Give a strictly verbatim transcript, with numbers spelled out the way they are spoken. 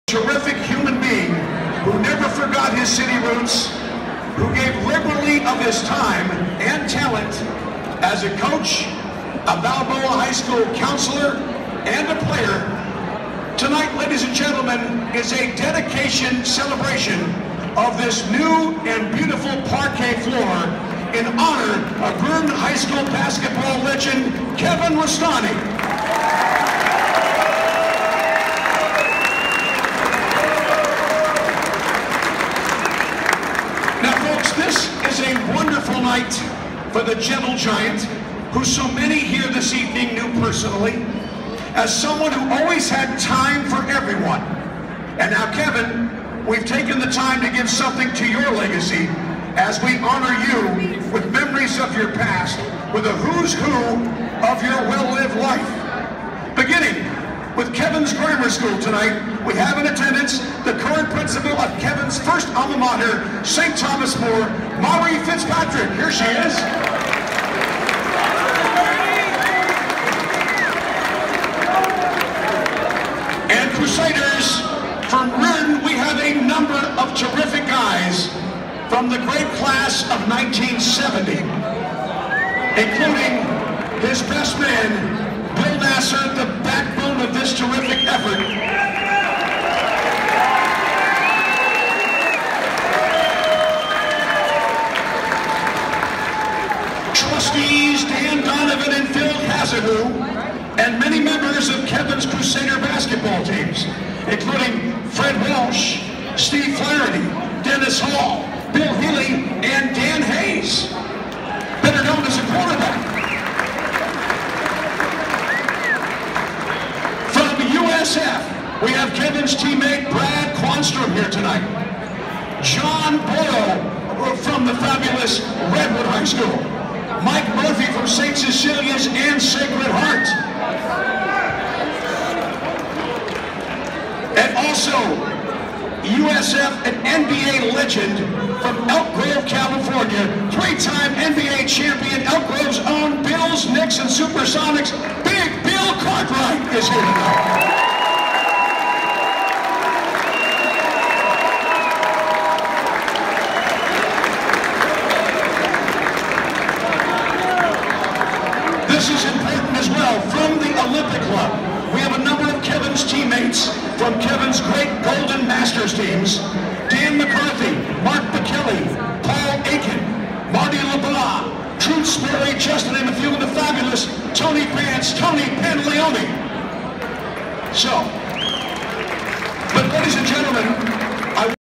Terrific human being who never forgot his city roots, who gave liberally of his time and talent as a coach, a Balboa High School counselor, and a player. Tonight, ladies and gentlemen, is a dedication celebration of this new and beautiful parquet floor in honor of Vernon High School basketball legend Kevin Rustani. This is a wonderful night for the gentle giant, who so many here this evening knew personally, as someone who always had time for everyone. And now, Kevin, we've taken the time to give something to your legacy as we honor you with memories of your past, with a who's who of your well-lived life. Beginning with Kevin's Grammar School tonight, we have in attendance the current principal of Kevin's first alma mater, Saint Thomas More, Maury Fitzpatrick. Here she is. And Crusaders, from Rin, we have a number of terrific guys from the great class of nineteen seventy, including his best man, Bill Nasser, the backbone of this terrific effort. Trustees Dan Donovan and Phil Hazardou, and many members of Kevin's Crusader basketball teams, including Fred Walsh, Steve Flaherty, Dennis Hall, Bill Healy, and Dan Hayes, better known as a quarterback. U S F, we have Kevin's teammate Brad Quanstrom here tonight. John Boyle from the fabulous Redwood High School. Mike Murphy from Saint Cecilia's and Sacred Heart. And also, U S F, an N B A legend from Elk Grove, California. Three-time N B A champion, Elk Grove's own Bills, Knicks, and Supersonics. Big Bill Cartwright is here tonight. This is important as well. From the Olympic Club, we have a number of Kevin's teammates from Kevin's great Golden Masters teams. Dan McCarthy, Mark McKelly, Paul Aiken, Marty LeBlanc, Truth Sperry, just to name a few, and the fabulous Tony Pants, Tony Panleone. So, but ladies and